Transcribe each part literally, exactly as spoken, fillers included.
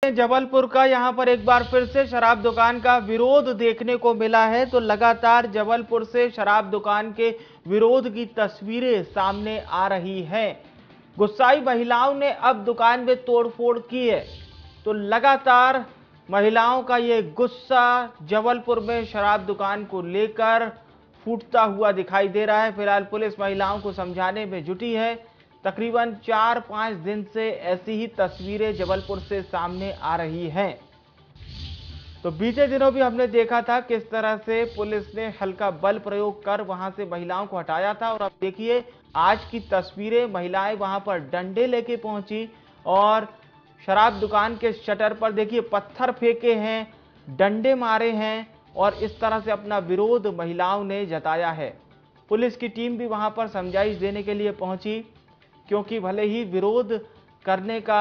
जबलपुर का यहां पर एक बार फिर से शराब दुकान का विरोध देखने को मिला है। तो लगातार जबलपुर से शराब दुकान के विरोध की तस्वीरें सामने आ रही हैं। गुस्साई महिलाओं ने अब दुकान में तोड़फोड़ की है। तो लगातार महिलाओं का ये गुस्सा जबलपुर में शराब दुकान को लेकर फूटता हुआ दिखाई दे रहा है। फिलहाल पुलिस महिलाओं को समझाने में जुटी है। तकरीबन चार पांच दिन से ऐसी ही तस्वीरें जबलपुर से सामने आ रही हैं। तो बीते दिनों भी हमने देखा था किस तरह से पुलिस ने हल्का बल प्रयोग कर वहां से महिलाओं को हटाया था। और अब देखिए आज की तस्वीरें, महिलाएं वहां पर डंडे लेके पहुंची और शराब दुकान के शटर पर देखिए पत्थर फेंके हैं, डंडे मारे हैं और इस तरह से अपना विरोध महिलाओं ने जताया है। पुलिस की टीम भी वहां पर समझाइश देने के लिए पहुंची, क्योंकि भले ही विरोध करने का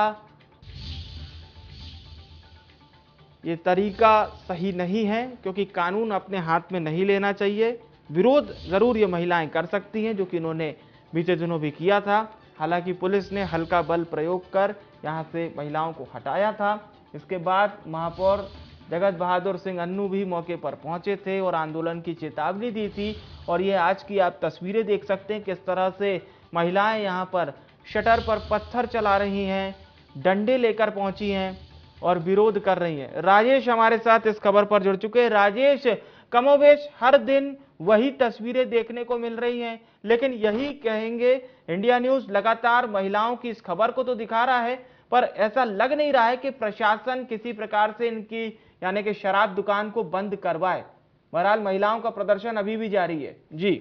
ये तरीका सही नहीं है, क्योंकि कानून अपने हाथ में नहीं लेना चाहिए। विरोध जरूर ये महिलाएं कर सकती हैं, जो कि इन्होंने बीते दिनों भी किया था। हालांकि पुलिस ने हल्का बल प्रयोग कर यहां से महिलाओं को हटाया था। इसके बाद महापौर जगत बहादुर सिंह अन्नू भी मौके पर पहुंचे थे और आंदोलन की चेतावनी दी थी। और ये आज की आप तस्वीरें देख सकते हैं किस तरह से महिलाएं यहां पर शटर पर पत्थर चला रही हैं, डंडे लेकर पहुंची हैं और विरोध कर रही हैं। राजेश हमारे साथ इस खबर पर जुड़ चुके हैं। राजेश, कमोबेश हर दिन वही तस्वीरें देखने को मिल रही हैं, लेकिन यही कहेंगे इंडिया न्यूज लगातार महिलाओं की इस खबर को तो दिखा रहा है, पर ऐसा लग नहीं रहा है कि प्रशासन किसी प्रकार से इनकी यानी कि शराब दुकान को बंद करवाए। बहरहाल महिलाओं का प्रदर्शन अभी भी जारी है। जी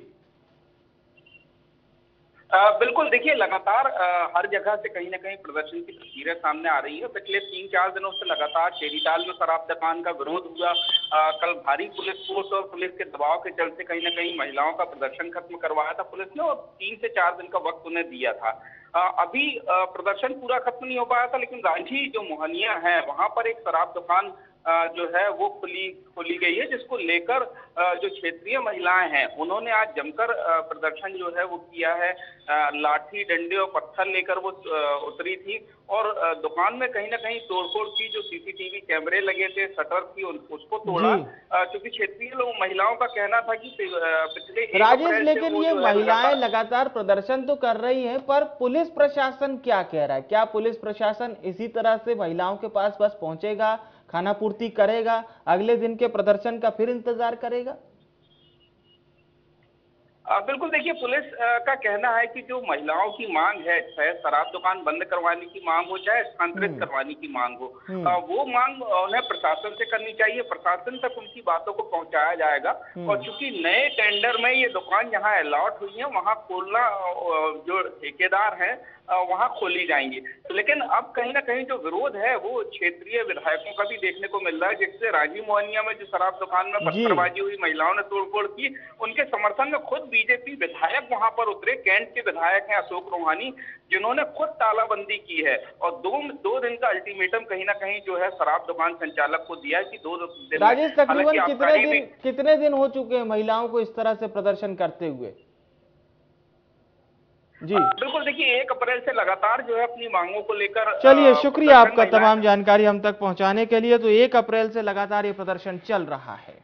आ, बिल्कुल, देखिए लगातार आ, हर जगह से कहीं ना कहीं प्रदर्शन की तस्वीरें सामने आ रही है। पिछले तीन चार दिनों से लगातार टेरीताल में शराब दुकान का विरोध हुआ। आ, कल भारी पुलिस फोर्स और पुलिस के दबाव के चलते कहीं ना कहीं महिलाओं का प्रदर्शन खत्म करवाया था पुलिस ने, और तीन से चार दिन का वक्त उन्हें दिया था। आ, अभी आ, प्रदर्शन पूरा खत्म नहीं हो पाया था, लेकिन रांची जो मोहनिया है वहां पर एक शराब दुकान जो है वो खुली खोली गई है, जिसको लेकर जो क्षेत्रीय महिलाएं हैं उन्होंने आज जमकर प्रदर्शन जो है वो किया है। लाठी, डंडे और पत्थर लेकर वो उतरी थी और दुकान में कहीं ना कहीं तोड़फोड़ की। जो सीसीटीवी कैमरे लगे थे, शटर थी, उसको तोड़ा, क्योंकि क्षेत्रीय लोग महिलाओं का कहना था कि पिछले राजेश, लेकिन ये महिलाएं लगातार प्रदर्शन तो कर रही हैं, पर पुलिस प्रशासन क्या कह रहा है? क्या पुलिस प्रशासन इसी तरह से महिलाओं के पास बस पहुंचेगा, खाना पूर्ति करेगा, अगले दिन के प्रदर्शन का फिर इंतजार करेगा? आ, बिल्कुल, देखिए पुलिस आ, का कहना है कि जो महिलाओं की मांग है, चाहे शराब दुकान बंद करवाने की मांग हो, चाहे स्थानांतरित करवाने की मांग हो, आ, वो मांग उन्हें प्रशासन से करनी चाहिए। प्रशासन तक उनकी बातों को पहुंचाया जाएगा। और चूंकि नए टेंडर में ये दुकान जहां अलॉट हुई है वहां खोलना जो ठेकेदार है वहां खोली जाएंगी। लेकिन अब कहीं ना कहीं जो विरोध है वो क्षेत्रीय विधायकों का भी देखने को मिल रहा है, जिससे राजी मोहनिया में जो शराब दुकान में पत्थरबाजी हुई, महिलाओं ने तोड़फोड़ की, उनके समर्थन में खुद बीजेपी विधायक वहां पर उतरे। कैंट के विधायक हैं अशोक रोहानी, जिन्होंने खुद तालाबंदी की है और दो दो दिन का अल्टीमेटम कहीं ना कहीं जो है शराब दुकान संचालक को दिया है कि दो दिन। राजेश, तकरीबन कितने दिन कितने दिन हो चुके हैं महिलाओं को इस तरह से प्रदर्शन करते हुए? जी बिल्कुल, देखिए एक अप्रैल से लगातार जो है अपनी मांगों को लेकर। चलिए, शुक्रिया आपका तमाम जानकारी हम तक पहुंचाने के लिए। तो एक अप्रैल से लगातार ये प्रदर्शन चल रहा है।